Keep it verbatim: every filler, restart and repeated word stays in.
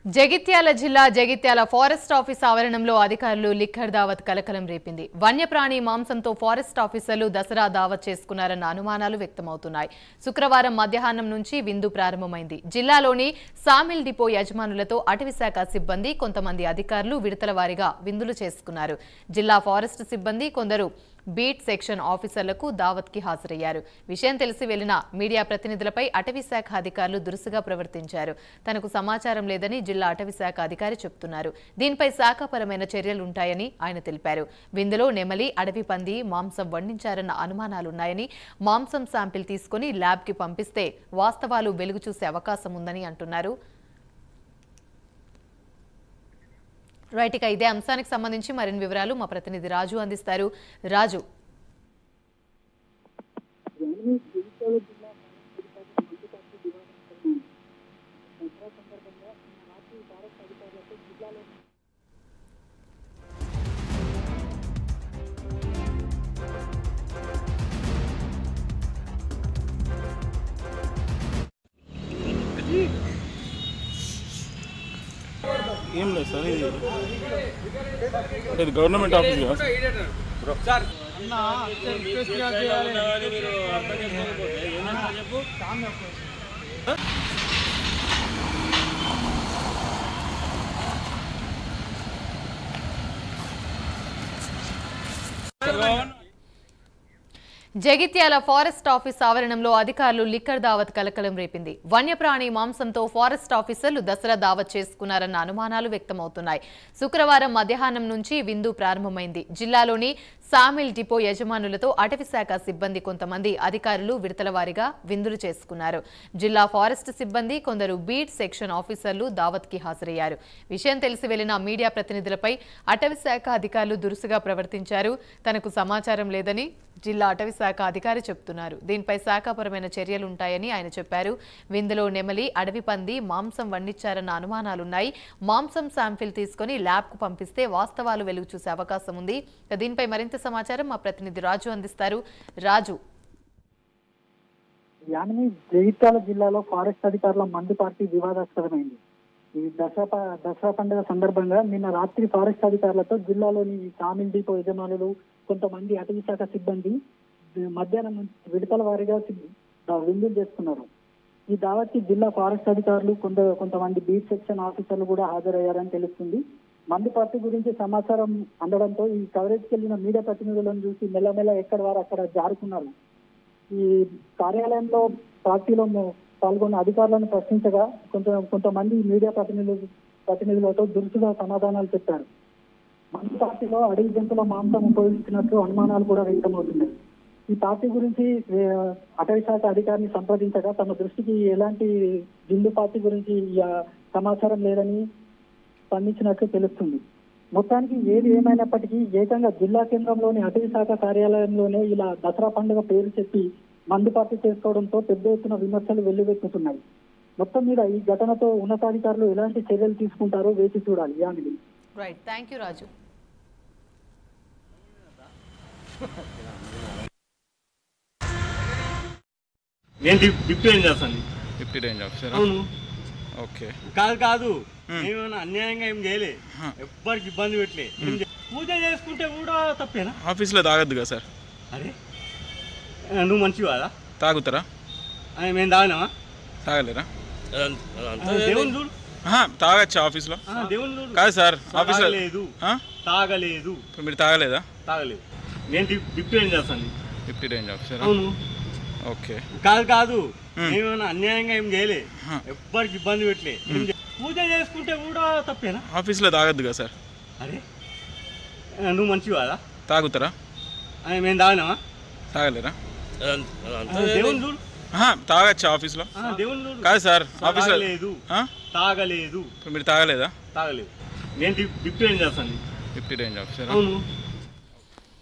జగిత్యాల జిల్లా Jagtial forest office ఆవరణంలో అధికారులు లిక్కర్ దావత్ కలకలం రేపింది. వన్యప్రాణి మాంసంతో ఫారెస్ట్ ఆఫీసర్లు దసరా దావత్ చేసుకున్నారన్న అనుమానాలు వ్యక్తమవుతున్నాయి. శుక్రవారం మధ్యాహ్నం నుంచి విందు ప్రారంభమైంది. జిల్లాలోని సామిల్ డిపో యజమానులతో అటవీశాఖ సిబ్బంది, కొంతమంది అధికారులు విడతల వారీగా విందులు చేసుకున్నారు. జిల్లా ఫారెస్ట్ సిబ్బంది కొందరు బీట్ సెక్షన్ ఆఫీసర్లకు దావత్కి హాజరయ్యారు. విషయం తెలిసి వెళ్లిన మీడియా ప్రతినిధులపై అటవీశాఖ అధికారులు దురుసుగా ప్రవర్తించారు. తనకు సమాచారం లేదని జిల్లా అటవీశాఖ అధికారి చెబుతున్నారు. దీనిపై శాఖపరమైన చర్యలుంటాయని ఆయన తెలిపారు. విందులో నెమలి, అడవి పంది మాంసం వండించారన్న అనుమానాలున్నాయని, మాంసం శాంపిల్ తీసుకుని ల్యాబ్కి పంపిస్తే వాస్తవాలు వెలుగు చూసే అవకాశం ఉందని అంటున్నారు. రైట్, ఇక ఇదే అంశానికి సంబంధించి మరిన్ని వివరాలు మా ప్రతినిధి రాజు అందిస్తారు. రాజు, ఏం లేదు సార్, ఇది అంటే ఇది గవర్నమెంట్ ఆఫీస్ కదా సార్. జగిత్యాల ఫారెస్ట్ ఆఫీస్ ఆవరణంలో అధికారులు లిక్కర్ దావత్ కలకలం రేపింది. వన్యప్రాణి మాంసంతో ఫారెస్ట్ ఆఫీసర్లు దసరా దావత్ చేసుకున్నారన్న అనుమానాలు వ్యక్తమవుతున్నాయి. శుక్రవారం మధ్యాహ్నం నుంచి విందు ప్రారంభమైంది. జిల్లాలోని సామిల్ డిపో యజమానులతో అటవీశాఖ సిబ్బంది, కొంతమంది అధికారులు విడతల వారీగా విందులు చేసుకున్నారు. జిల్లా ఫారెస్ట్ సిబ్బంది కొందరు బీట్ సెక్షన్ ఆఫీసర్లు దావత్కి హాజరయ్యారు. విషయం తెలిసి వెళ్లిన మీడియా ప్రతినిధులపై అటవీశాఖ అధికారులు దురుసుగా ప్రవర్తించారు. తనకు సమాచారం లేదని జిల్లా అటవీశాఖ అధికారి చెబుతున్నారు. దీనిపై శాఖపరమైన చర్యలుంటాయని ఆయన చెప్పారు. విందులో నెమలి, అడవి పంది మాంసం వండించారన్న అనుమానాలున్నాయి. మాంసం శాంపిల్ తీసుకుని ల్యాబ్కు పంపిస్తే వాస్తవాలు వెలుగు చూసే అవకాశం ఉంది. దీనిపై మరింత సమాచారం మా ప్రతినిధి రాజు అందిస్తారు. రాజు, యామిని జగిత్యాల జిల్లాలో ఫారెస్ట్ అధికారుల మందు పార్టీ వివాదాస్పదమైంది. ఈ దసరా దసరా పండుగ సందర్భంగా నిన్న రాత్రి ఫారెస్ట్ అధికారులతో జిల్లాలోని సామిల్ డిపో యజమానులు, కొంతమంది అటవీ శాఖ సిబ్బంది మధ్యాహ్నం నుంచి విడతల వారీగా విందులు చేసుకున్నారు. ఈ దావత్కి జిల్లా ఫారెస్ట్ అధికారులు, కొంత కొంతమంది బీట్ సెక్షన్ ఆఫీసర్లు కూడా హాజరయ్యారని తెలుస్తుంది. మందు పార్టీ గురించి సమాచారం అందడంతో ఈ కవరేజ్కి వెళ్లిన మీడియా ప్రతినిధులను చూసి మెల్లమెల్ల ఎక్కడ వారు అక్కడ జారుకున్నారు. ఈ కార్యాలయంలో పార్టీలో పాల్గొన్న అధికారులను ప్రశ్నించగా కొంత కొంతమంది మీడియా ప్రతినిధులు ప్రతినిధులతో దురుసుగా సమాధానాలు చెప్పారు. మందు పార్టీలో అడవి జంతువుల మాంసం ఉపయోగించినట్లు అనుమానాలు కూడా వ్యక్తమవుతున్నాయి. ఈ పార్టీ గురించి అటవీ శాఖ అధికారిని సంప్రదించగా తమ దృష్టికి ఎలాంటి జిల్లు పార్టీ గురించి సమాచారం లేదని స్పందించినట్లు తెలుస్తుంది. మొత్తానికి ఏది ఏమైనప్పటికీ ఏకంగా జిల్లా కేంద్రంలోని అటవీ శాఖ కార్యాలయంలోనే ఇలా దసరా పండుగ పేరు చెప్పి మందు పార్టీ చేసుకోవడంతో పెద్ద ఎత్తున విమర్శలు వెల్లువెత్తుతున్నాయి. మొత్తం మీద ఈ ఘటనతో ఉన్నతాధికారులు ఎలాంటి చర్యలు తీసుకుంటారో వేచి చూడాలి. Yamini, right, thank you Raju. నేను డిప్యూటీ రేంజ్ చేస్తాను. Deputy range officer? అవును. ఓకే. కాదు కాదు ఏమైనా అన్యాయంగా ఏం చేయలే, ఎవ్వరికి ఇబ్బంది పెట్టలే. పూజ చేసుకుంటే కూడా తప్పేనా? ఆఫీస్లో తాగద్దు కదా సార్. అరే నువ్వు మంచివి కాదా? తాగుతారా? మేము తాగినామా? తాగలేరా? దేవుని చూడు. తాగచ్చా ఆఫీస్లో? దేవుని చూడు. కాదు సార్, ఆఫీస్లో లేదు, తాగలేదు. ఇప్పుడు మీరు తాగలేదా? తాగలేదు. నేను డిప్యూటీ రేంజ్ చేస్తాను. Deputy range officer? అవును. ఓకే. కాదు కాదు ఏమైనా అన్యాయంగా ఏం చేయలే, ఎవ్వరికి ఇబ్బంది పెట్టలే. పూజ చేసుకుంటే కూడా తప్పేనా? ఆఫీస్లో తాగద్దు కదా సార్. అరే నువ్వు మంచివి కాదా? తాగుతారా? మేము తాగినామా? తాగలేరా? దేవుని చూడు. తాగచ్చా ఆఫీస్లో? దేవుని చూడు. కాదు సార్, ఆఫీస్లో లేదు, తాగలేదు. ఇప్పుడు మీరు తాగలేదా? తాగలేదు. నేను డిప్యూటీ రేంజ్ చేస్తాను. Deputy range officer? అవును.